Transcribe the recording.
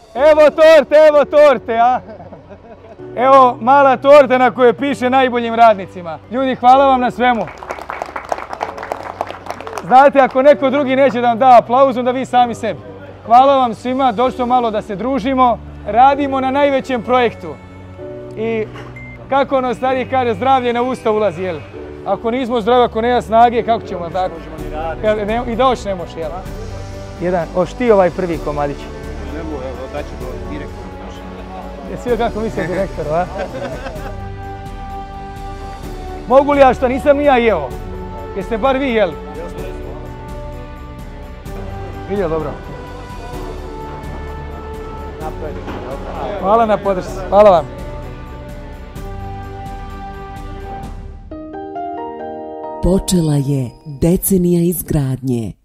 Evo torte, a? Evo mala torta na kojoj piše najboljim radnicima. Ljudi, hvala vam na svemu. Znate, ako neko drugi neće da vam da aplauz, onda vi sami sebi. Hvala vam svima, došlo malo da se družimo. Radimo na najvećem projektu. I kako ono stariji kaže, zdravlje na usta ulazi, jel? Ako nismo zdravi, ako nema snage, kako ćemo tako? I doći ne može, jel? Jedan, ti ovaj prvi komadić. Ne mogu, evo, daću do direktora. Jesi vidio kako misle direktoru, a? Mogu li ja što nisam ni ja jeo? Jeste bar vi jeli? Vidio, dobro. Hvala na podršci. Hvala vam. Počela je decenija izgradnje.